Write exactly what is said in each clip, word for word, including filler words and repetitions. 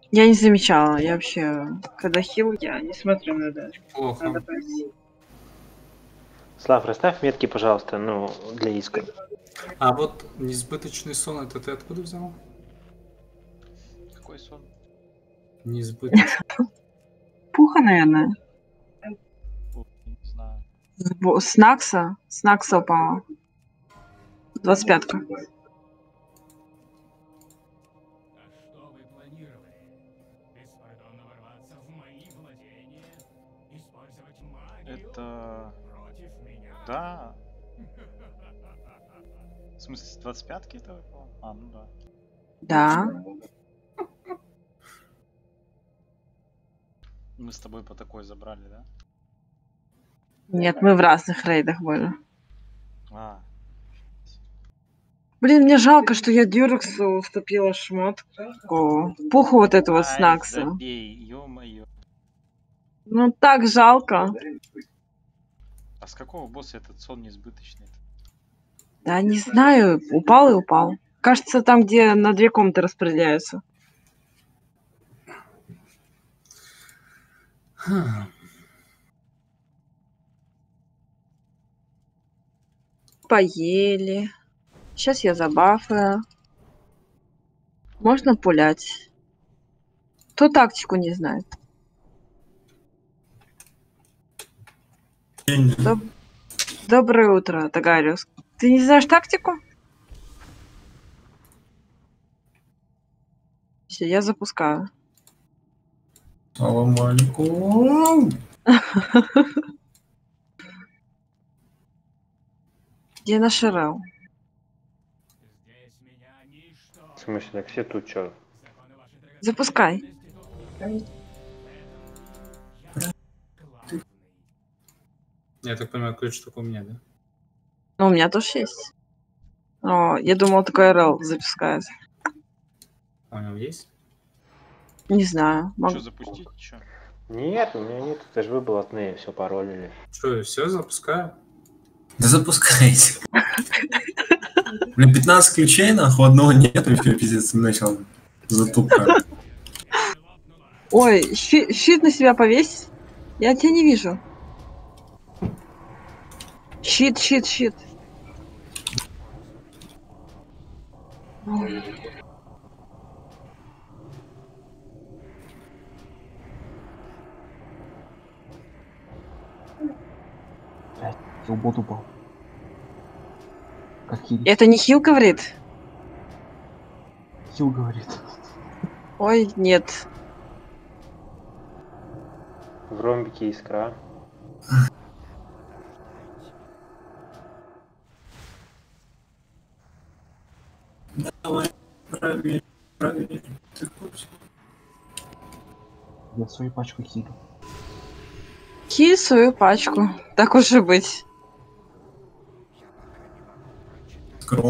Я не замечала. Я вообще, когда хил, я не смотрю на это. Плохо. Надо пойти. Слав, расставь метки, пожалуйста, ну, для иска. А вот несбыточный сон, это ты откуда взял? Какой сон? Несбыточный. Пуха, наверное. Фу, не знаю. С бо- С Накса. С Накса упала. двадцать пятка. Что вы планировали? Беспардонно ворваться в мои владения? Использовать магию Это... против меня? Да. В смысле, с двадцать пятки это выпало? А, ну да. Да. Мы с тобой по такой забрали, да? Нет, мы в разных рейдах были. А, Блин, мне жалко, что я Дюрексу уступила шмотку. Пуху вот этого ай, Снакса. забей, ё-моё. Ну так жалко. А с какого босса этот сон несбыточный? Да не знаю, упал и упал. Кажется, там, где на две комнаты распределяются. Хм. Поели. Сейчас я забафаю. Можно пулять. Кто тактику не знает? Доб- Доброе утро, Тагариус. Ты не знаешь тактику? Всё, я запускаю. Салам алейкум. Где наш Рэл? Здесь меня ничто. В смысле, так все тут чё? Законы вашей драгоценности Запускай. тут. Главный. Я так понимаю, ключ только у меня, да? Ну, у меня тоже есть. О, я думал, такой Рэл запускает. А у него есть? Не знаю. Что, Могу... запустить? Чё? Нет, у меня нет, это же вы блатные, все паролили. Что, все, запускаю? Да запускайте. Блин, пятнадцать ключей, нахуй, одного нету, и все, пиздец, начал затупка. Ой, щи- щит на себя повесь. Я тебя не вижу. Щит, щит, щит. Бот упал. Как хил, Это не хил говорит? хил говорит. Ой, нет. В ромбике искра. Давай, проверь, проверь. Ты хочешь? Я свою пачку хилю. Хиль свою пачку. Так уж и быть. Скром.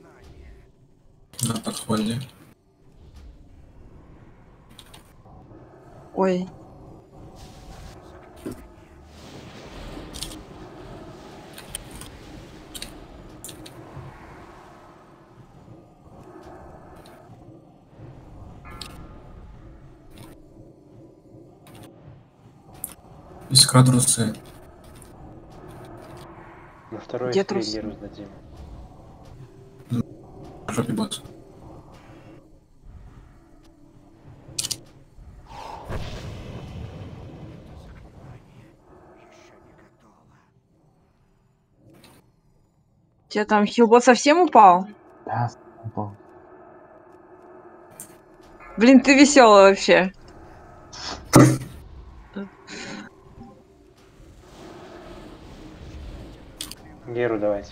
На подходе. Ой. Искра трусы. На второй Где искре трусы? Герус дадим. В жопе босс. У тебя там хилбот совсем упал? Да, упал. Блин, ты веселый вообще. Геру давайте.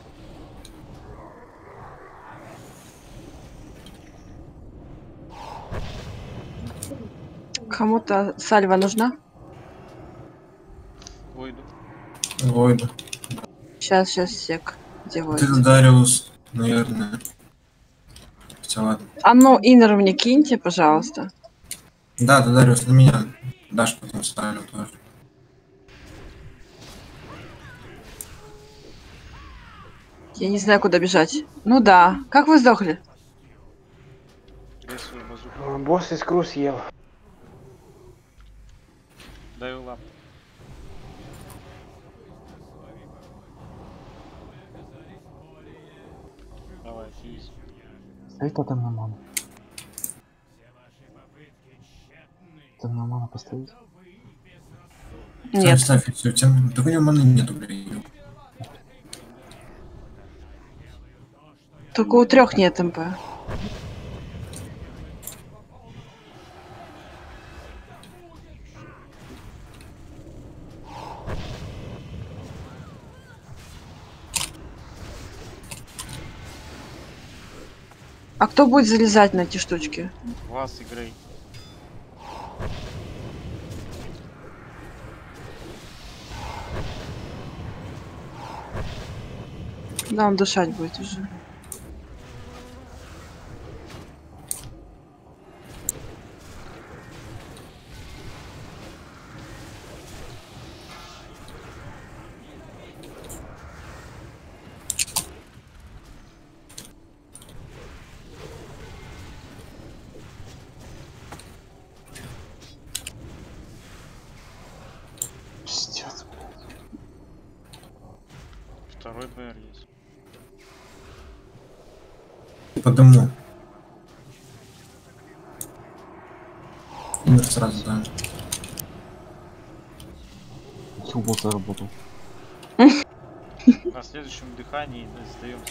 Кому-то сальва нужна? Войду. Войда. Сейчас, сейчас, сек. Где Вот вы? это Дариус, наверное. Хотя ладно. А ну, иннер мне киньте, пожалуйста. Да, да, Дариус, на меня. Дашь потом ставлю тоже. Я не знаю, куда бежать. Ну да. Как вы сдохли? Рисую базуку. О, босс искру съел. Даю лап. Давай, физ. Ставь тотем на ману. Все ваши попытки тщетны. Тотем на ману поставить. Нет. Ставь, ставь, все, тем... Так у него маны нету, блин. Только у трех нет МП. А кто будет залезать на эти штучки? Вас и Грей. Да, он дышать будет уже. Пиздец. Второй БР есть. По дому. Умер сразу, да. Чубот заработал. На следующем дыхании сдаемся.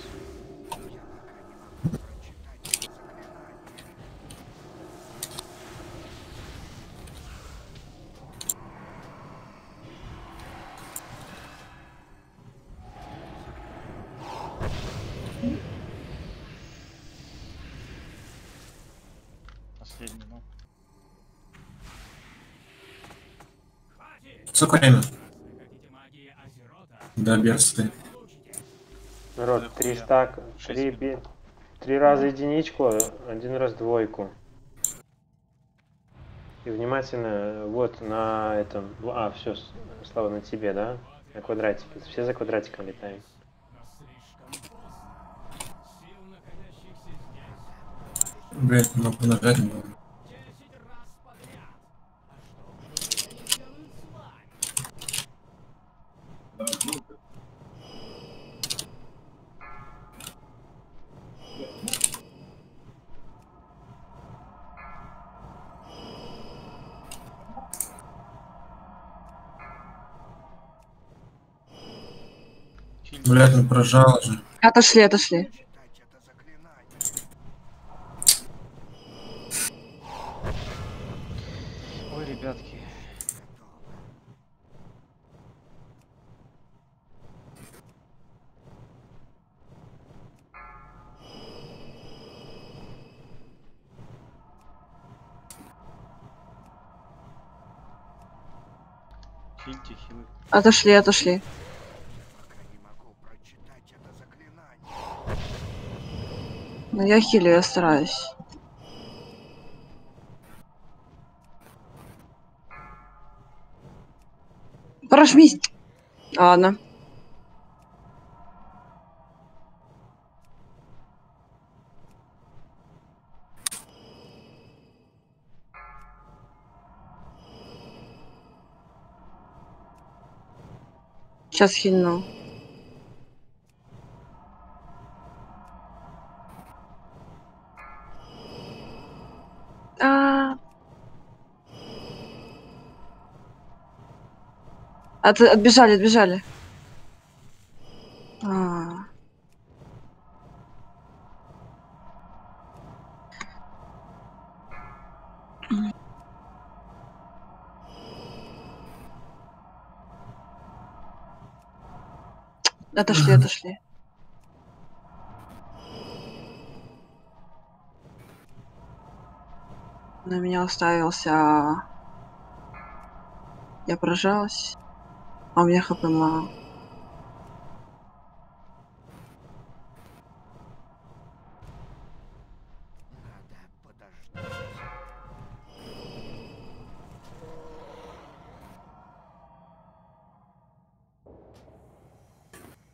Последний, ну. Сколько время? Вы хотите магии Азерота? Да, берсты. Народ, Да три хуя. стак, Шесть три, минут. би- три раза единичку, один раз двойку. И внимательно, вот на этом, а, все, Слава, на тебе, да? На квадратике, все за квадратиком летаем. Но слишком поздно. Сил, находящихся здесь, Блять, могу нажать, но... десять раз подряд. А что же они делают с вами? Блять, ну прожало же. Отошли, отошли. Ой, ребятки. Хильте, хилы. Отошли, отошли. Ну я хилю, я стараюсь. Прожмись. Ладно. Сейчас хильну. А. От, отбежали, отбежали. А. Отошли, отошли. На меня уставился. Я прожалась. А у меня хп мало.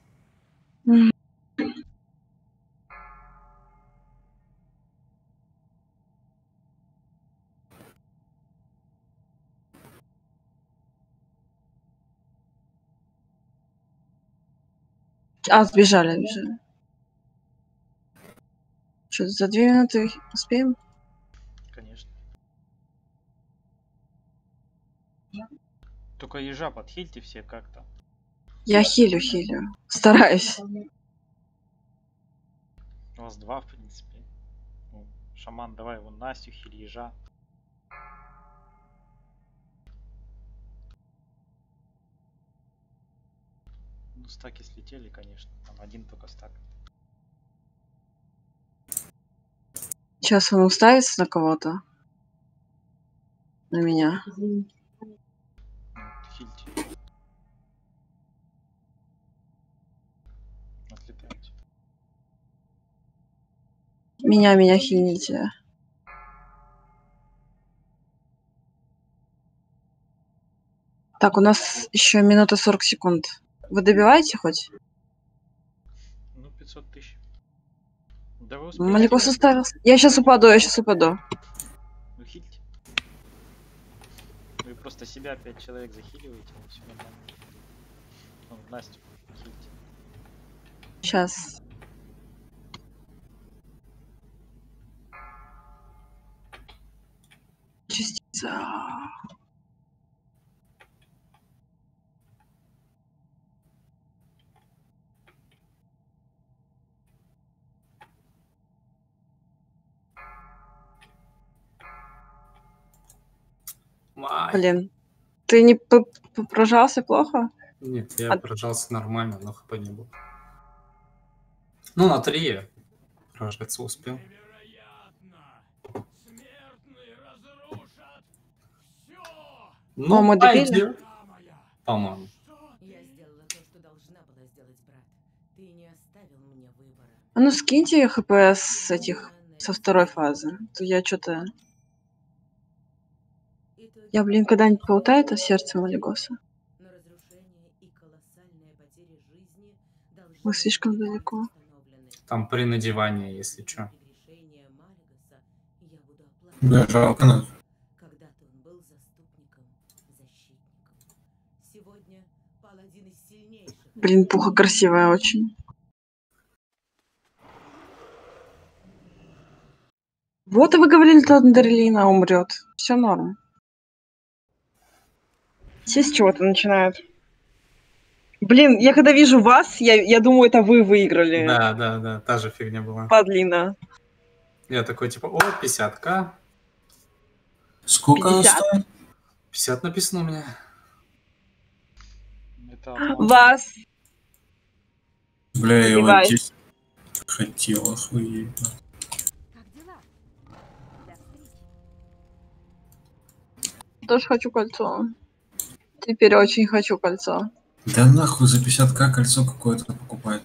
М. А, сбежали, сбежали. Что, за две минуты успеем? Конечно. Только ежа подхильте все как-то. Я хилю, хилю. Стараюсь. У вас два, в принципе. Ну, шаман, давай вон Настю, хиль ежа. Ну, стаки слетели, конечно. Там один только стак. Сейчас он уставится на кого-то. На меня. Ну, хильте. Отлетайте. Меня, меня хильните. Так, у нас еще минута сорок секунд. Вы добиваете хоть? Ну, пятьсот тысяч. Да вы успеете. Маликос уставился. Я сейчас упаду, я сейчас упаду. Ну, хильте. Вы просто себя пять человек захиливаете, и все нормально. Ну, Настю хильте. Сейчас. Частица. Ай. Блин. Ты не п- п- прожался плохо? Нет, я А- прожался нормально, но хп не было. Ну, на три я прожаться успел. Невероятно! Смертные разрушат все! Ну, О, мы добили? пойдёт, по-моему. Я сделала то, что должна была сделать, брат. Ты не оставил мне выбора. А ну скиньте хп с этих, со второй фазы. То я что-то... Я, блин, когда-нибудь полутаю это сердце Малигоса. Но разрушение и колоссальная потеря жизни должны Мы слишком быть далеко. установлены. Там при надевании, если что. Прегрешение Малигоса я буду оплакивать. Бля, жалко нас. Когда-то он был заступником, защитником. Сегодня паладин из сильнейших. Блин, пуха красивая очень. Вот и вы говорили, что Андерлина умрет. Все норм. Все с чего-то начинают. Блин, я когда вижу вас, я, я думаю, это вы выиграли. Да, да, да, та же фигня была. Падлина. Я такой, типа, о, пятьдесят тысяч. Сколько она пятьдесят? стоит? пятьдесят написано у меня. Это обман. Вас. Бля, я его Забивай. здесь хотел, охуеть. Как дела? До встречи. Тоже хочу кольцо. Теперь очень хочу кольцо. Да нахуй за пятьдесят тысяч кольцо какое-то покупать.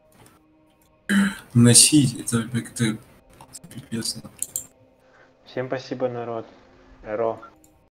Носить, это как-то пипец. Всем спасибо, народ. Ро.